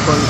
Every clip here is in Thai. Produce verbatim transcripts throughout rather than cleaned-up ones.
คน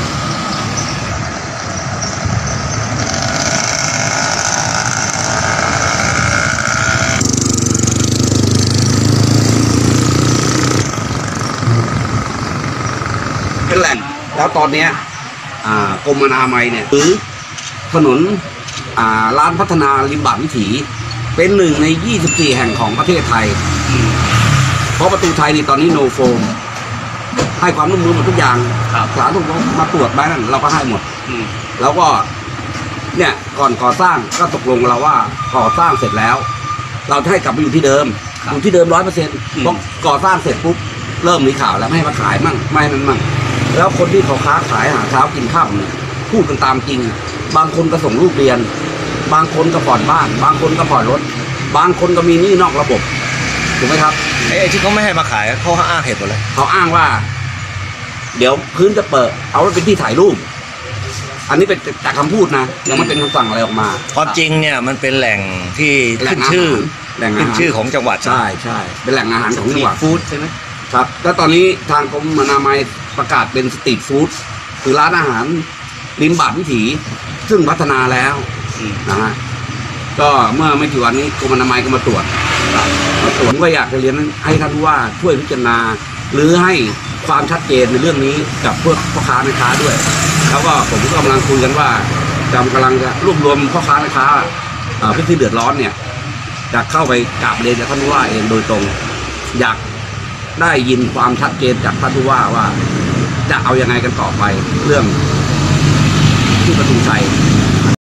เป็นแหล่งแล้วตอนนี้กรมอนามัยเนี่ยหรือถนนร้านพัฒนาริมบาทวิถีเป็นหนึ่งในยี่สิบสี่แห่งของประเทศไทยเพราะประตูไทยนี่ตอนนี้โนโฟมให้ความร่วมมือหมดทุกอย่างสาธารณสุขมาตรวจบ้านเราก็ให้หมดแล้วก็เนี่ยก่อนก่อสร้างก็ตกลงเราว่าก่อสร้างเสร็จแล้วเราจะให้กลับไปอยู่ที่เดิมอยู่ที่เดิมร้อยเปอร์เซ็นต์พอก่อสร้างเสร็จปุ๊บเริ่มมีข่าวแล้วไม่ให้มาขายมั่งไม่ให้นั้นมั่งแล้วคนที่เขาค้าขายหาเช้ากินข้าวเนี่ยพูดกันตามจริงบางคนก็ส่งลูกเรียนบางคนก็ผ่อนบ้านบางคนก็ผ่อนรถบางคนก็มีหนี้นอกระบบถูกไหมครับไอ้ที่เขาไม่ให้มาขายเขาอ้างเหตุผลอะไรเขาอ้างว่าเดี๋ยวพื้นจะเปิดเอาไว้เป็นที่ถ่ายรูปอันนี้เป็นจากคำพูดนะยังไม่เป็นคำสั่งอะไรออกมาความจริงเนี่ยมันเป็นแหล่งที่ขึ้นชื่อแหล่งขึ้นชื่อของจังหวัดใช่ใช่เป็นแหล่งอาหารของจังหวัดฟู้ดใช่ไหมครับแล้วตอนนี้ทางกรมอนามัยประกาศเป็นสตรีทฟู้ดคือร้านอาหารริมบาทวิถีซึ่งพัฒนาแล้วนะฮะก็เมื่อไม่กี่วันนี้กรมอนามัยก็มาตรวจมาตรวจก็อยากจะเรียนให้ท่านผู้ว่าช่วยพิจารณาหรือให้ความชัดเจนในเรื่องนี้กับพวกพ่อค้าแม่ค้าด้วยแล้วก็ผมก็กำลังคุยกันว่าจำกำลังจะรวบรวมพ่อค้าแม่ค้าผู้ที่เดือดร้อนเนี่ยจะเข้าไปกราบเรียนกับท่านผู้ว่าเองโดยตรงอยากได้ยินความชัดเจนจากท่านผู้ว่าว่าจะเอายังไงกันต่อไปเรื่องที่ประตูชัย